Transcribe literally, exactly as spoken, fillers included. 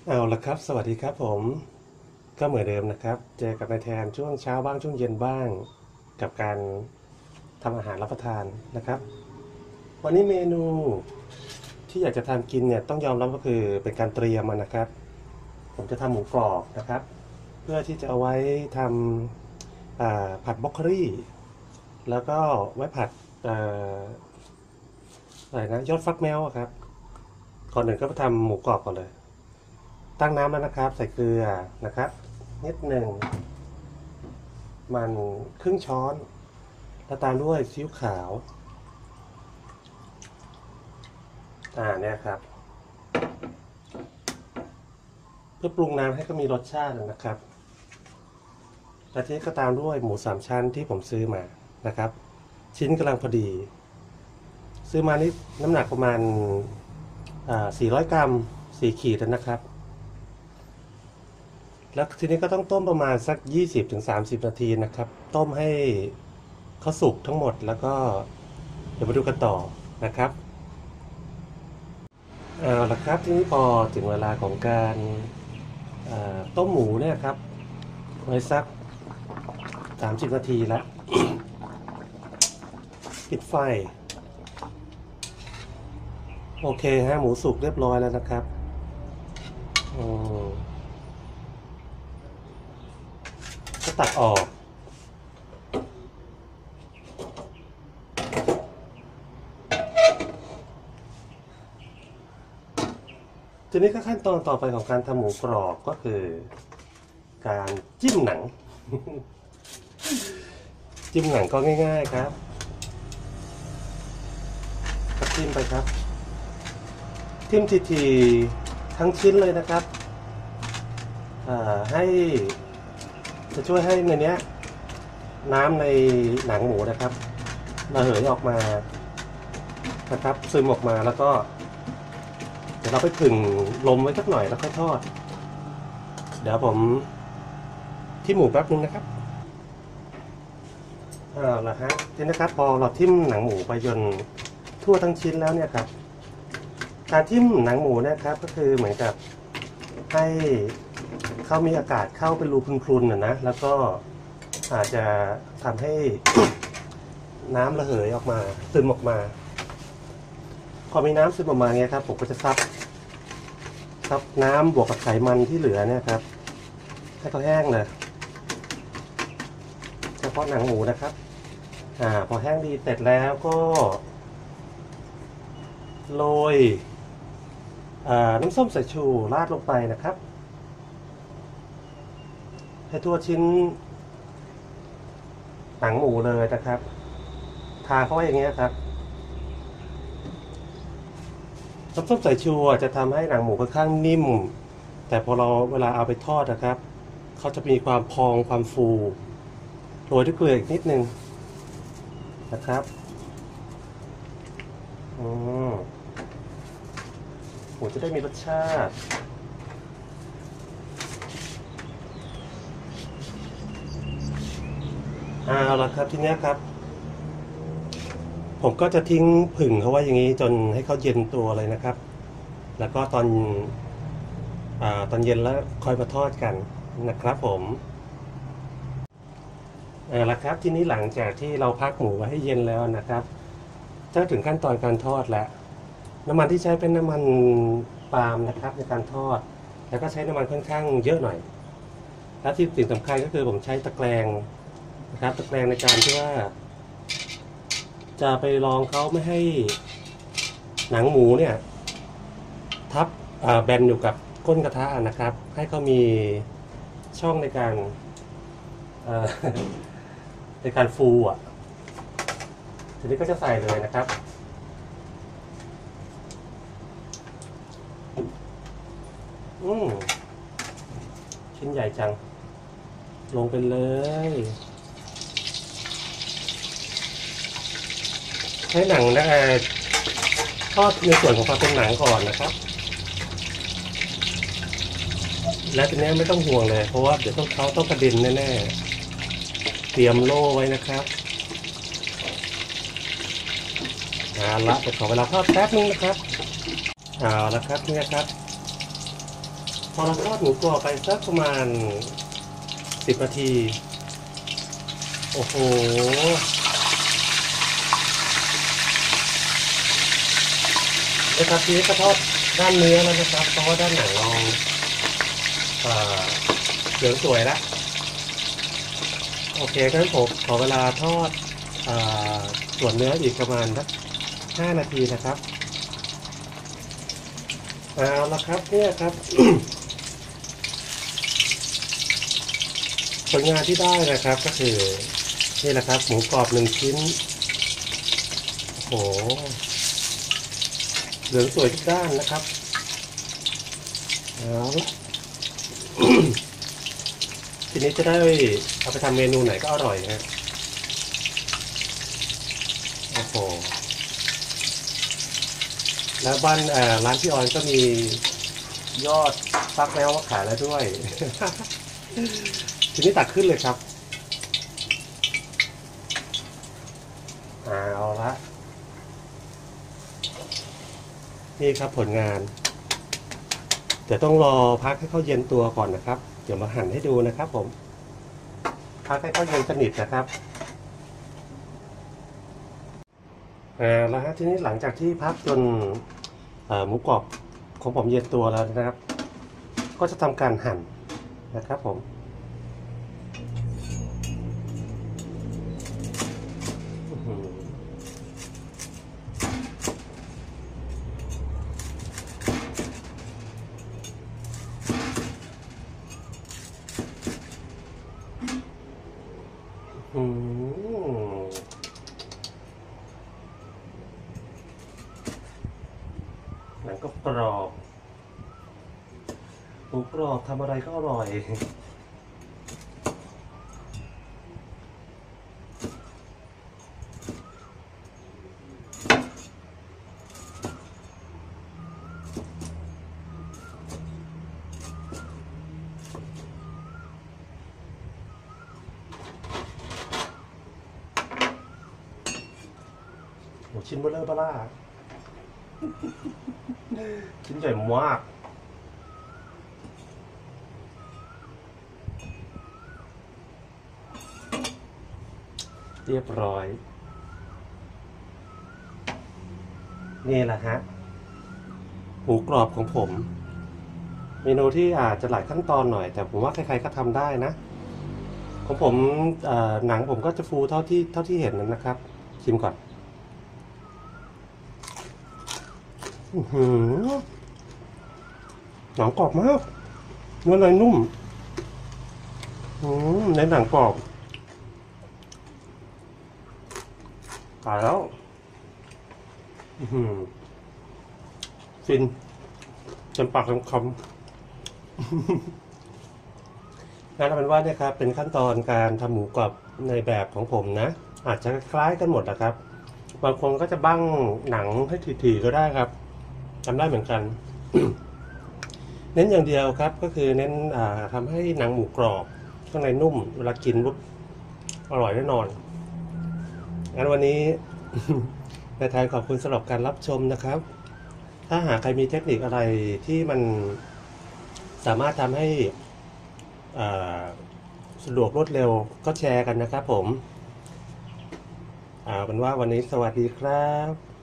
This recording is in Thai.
เอาละครับสวัสดีครับผมก็เหมือนเดิมนะครับเจอกับนายแทนช่วงเช้าบ้างช่วงเย็นบ้างกับการทำอาหารรับประทานนะครับวันนี้เมนูที่อยากจะทำกินเนี่ยต้องยอมรับก็คือเป็นการเตรียมมันนะครับผมจะทำหมูกรอบนะครับเพื่อที่จะเอาไว้ทำอ่าผัดบรอกโคลีแล้วก็ไว้ผัดอ่าอะไรนะยอดฟักแมวอะครับก่อนหนึ่งก็ไปทำหมูกรอบก่อนเลย ตั้งน้ำแล้วนะครับใส่เกลือนะครับนิดหนึ่งมันครึ่งช้อนแล้วตามด้วยซีอิ๊วขาวอ่าเนี่ยครับเพื่อปรุงน้ำให้ก็มีรสชาตินะครับแล้วทีนี้ก็ตามด้วยหมูสามชั้นที่ผมซื้อมานะครับชิ้นกำลังพอดีซื้อมานี่น้ำหนักประมาณอ่าสี่ร้อยกรัมสี่ขีดนะครับแล้วทีนี้ก็ต้องต้มประมาณสักยี่สิบถึงสามสิบนาทีนะครับต้มให้เขาสุกทั้งหมดแล้วก็เดี๋ยวมาดูกันต่อนะครับเอาละครับทีนี้พอถึงเวลาของการต้มหมูเนี่ยครับไว้สักสามสิบนาทีแล้วปิดไฟโอเคฮะหมูสุกเรียบร้อยแล้วนะครับก็ตักออกทีนี้ก็ขั้นตอนต่อไปของการทำหมูกรอบก็คือการจิ้มหนัง จิ้มหนังก็ง่ายๆครับก็จิ้มไปครับจิ้มทีๆทั้งชิ้นเลยนะครับให้จะช่วยให้ในนี้น้ำในหนังหมูนะครับระเหยออกมานะครับซึมออกมาแล้วก็เดี๋ยวเราไปผึ่งลมไว้สักหน่อยแล้วค่อยทอดเดี๋ยวผมที่หมูแป๊บนึงนะครับเอาละฮะทีนี้นะครับพอเราทิ่มหนังหมูไปจนทั่วทั้งชิ้นแล้วเนี่ยครับการทิ่มหนังหมูนะครับก็คือเหมือนกับให้เขามีอากาศเข้าเป็นรูพรุนๆนะนะแล้วก็อาจจะทำให้ น้ำระเหยออกมาซึมออกมาพอมีน้ำซึมออกมาเนี่ยครับผมก็จะซับซับน้ำบวกกับไขมันที่เหลือเนี่ยครับให้เขาแห้งเลยเฉพาะหนังหมูนะครับอ่าพอแห้งดีเสร็จแล้วก็โรยน้ำส้มสายชูราดลงไปนะครับให้ทั่วชิ้นหนังหมูเลยนะครับทาเข้าไว้อย่างเงี้ยครับน้ำส้มสายชูจะทำให้หนังหมูค่อนข้างนิ่มแต่พอเราเวลาเอาไปทอดนะครับเขาจะมีความพองความฟูโรยด้วยเกลืออีกนิดนึงนะครับอืมหมูจะได้มีรสชาติเอาละครับทีนี้ครับผมก็จะทิ้งผึ่งเขาไว้อย่างนี้จนให้เขาเย็นตัวเลยนะครับแล้วก็ตอนอ่าตอนเย็นแล้วค่อยมาทอดกันนะครับผมเอาละครับทีนี้หลังจากที่เราพักหมูไว้ให้เย็นแล้วนะครับถ้าถึงขั้นตอนการทอดแล้วน้ำมันที่ใช้เป็นน้ำมันปาล์มนะครับในการทอดแล้วก็ใช้น้ำมันค่อนข้างเยอะหน่อยและที่สิ่งสำคัญก็คือผมใช้ตะแกรงนะครับตะแกรงในการที่ว่าจะไปรองเขาไม่ให้หนังหมูเนี่ยทับแบนอยู่กับก้นกระทะนะครับให้เขามีช่องในการในการฟูอ่ะทีนี้ก็จะใส่เลยนะครับอืมชิ้นใหญ่จังลงไปเลยให้หนังนะทอดในส่วนของความเป็นหนังก่อนนะครับและทีนี้ไม่ต้องห่วงเลยเพราะว่าเดี๋ยวต้องเขาต้องกระเด็นแน่ๆเตรียมโล่ไว้นะครับเอาละจะขอเวลาทอดแป๊บนึงนะครับเอาละครับนี่ครับพอเราทอดหมูกรอบไปสักประมาณสิบนาทีโอ้โหนะครับทีนี้ก็ทอดด้านเนื้อแล้วนะครับเพราะว่าด้านหนังเราเอ่อเหลืองสวยแล้วโอเคงั้นผมขอเวลาทอดเอ่อส่วนเนื้ออีกประมาณสักห้านาทีนะครับเอาละครับเนี่ยครับ ผลงานที่ได้นะครับก็คือนี่แหละครับหมูกรอบหนึ่งชิ้นโอ้โหเหลืองสวยทุกด้านนะครับเอาละ ทีนี้จะได้เอาไปทำเมนูไหนก็อร่อยฮะโอ้โหแล้วบ้านเอ่อร้านพี่ออนก็มียอดฟักแมวมาขายแล้วด้วย ทีนี้ตักขึ้นเลยครับเอาละนี่ครับผลงานเดี๋ยวต้องรอพักให้เขาเย็นตัวก่อนนะครับเดี๋ยวมาหั่นให้ดูนะครับผมพักให้เขาเย็นสนิทนะครับอ่าแล้วฮะทีนี้หลังจากที่พักจนหมูกรอบของผมเย็นตัวแล้วนะครับก็จะทำการหั่นนะครับผมอืมหนังก็กรอบหมูกรอบทำอะไรก็อร่อยชิ้นเบลเลอร์บล่าชิ้นใหญ่มากเรียบร้อยนี่แหละฮะหมูกรอบของผมเมนูที่อาจจะหลายขั้นตอนหน่อยแต่ผมว่าใครๆก็ทำได้นะของผมหนังผมก็จะฟูเท่าที่เท่าที่เห็นนั้นนะครับชิมก่อนหนังกรอบมากเนื้อเนยนุ่มในหนังกรอบตายแล้วฟินเต็มปากเต็มคำงั้นเอาเป็นว่าเนี่ยครับเป็นขั้นตอนการทำหมูกรอบในแบบของผมนะอาจจะคล้ายกันหมดนะครับบางคนก็จะบั้งหนังให้ถี่ๆก็ได้ครับทำได้เหมือนกัน เน้นอย่างเดียวครับก็คือเน้นทำให้หนังหมูกรอบข้างในนุ่มเวลากินปุ๊บอร่อยแน่นอนงั้นวันนี้ ในไทยขอบคุณสำหรับการรับชมนะครับถ้าหากใครมีเทคนิคอะไรที่มันสามารถทำให้สะดวกรวดเร็วก็แชร์กันนะครับผมเอาเป็นว่าวันนี้สวัสดีครับ